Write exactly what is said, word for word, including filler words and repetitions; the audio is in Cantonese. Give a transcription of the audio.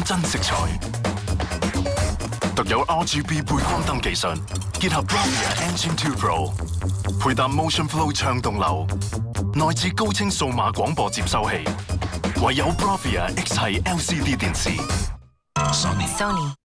真色彩。獨有 R G B 背光燈技術，結合 Bravia Engine two Pro， 配搭 Motion Flow 暢動流，內置高清數碼廣播接收器，唯有 Bravia X 系 L C D 電視。Sony。Sony